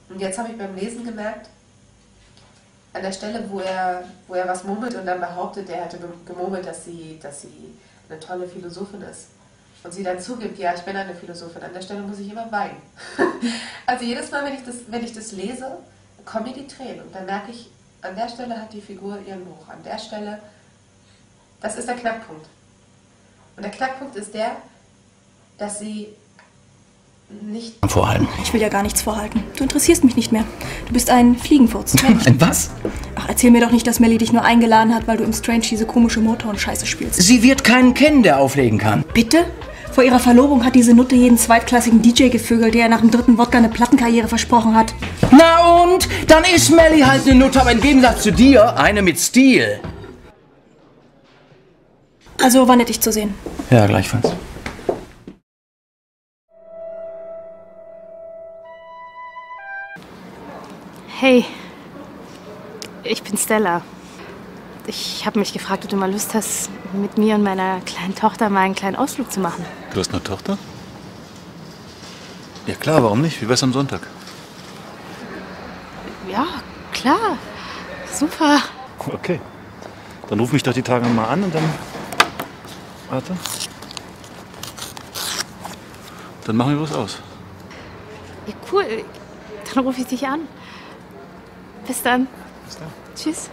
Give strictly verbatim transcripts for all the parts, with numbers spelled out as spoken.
Und jetzt habe ich beim Lesen gemerkt, an der Stelle, wo er, wo er was murmelt und dann behauptet, er hätte gemurmelt, dass sie, dass sie eine tolle Philosophin ist. Und sie dann zugibt, ja, ich bin eine Philosophin. An der Stelle muss ich immer weinen. Also jedes Mal, wenn ich das, wenn ich das lese, kommen mir die Tränen. Und dann merke ich, an der Stelle hat die Figur ihren Bruch. An der Stelle, das ist der Knackpunkt. Und der Knackpunkt ist der, dass sie nicht vorhalten. Ich will ja gar nichts vorhalten. Du interessierst mich nicht mehr. Du bist ein Fliegenfurz. Ein was? Ach, erzähl mir doch nicht, dass Melly dich nur eingeladen hat, weil du im Strange diese komische Motown-Scheiße spielst. Sie wird keinen kennen, der auflegen kann. Bitte? Vor ihrer Verlobung hat diese Nutte jeden zweitklassigen D J gevögelt, der ihr nach dem dritten Wodka eine Plattenkarriere versprochen hat. Na und? Dann ist Melly halt eine Nutte, aber im Gegensatz zu dir eine mit Stil. Also, war nett, dich zu sehen. Ja, gleichfalls. Hey, ich bin Stella. Ich habe mich gefragt, ob du mal Lust hast, mit mir und meiner kleinen Tochter mal einen kleinen Ausflug zu machen. Du hast eine Tochter? Ja klar, warum nicht? Wie wär's am Sonntag? Ja, klar. Super. Okay. Dann ruf mich doch die Tage mal an und dann... Warte. Dann machen wir was aus. Ja, cool. Dann rufe ich dich an. Bis dann. Bis dann. Tschüss.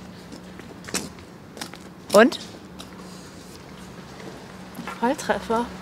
Und? Volltreffer.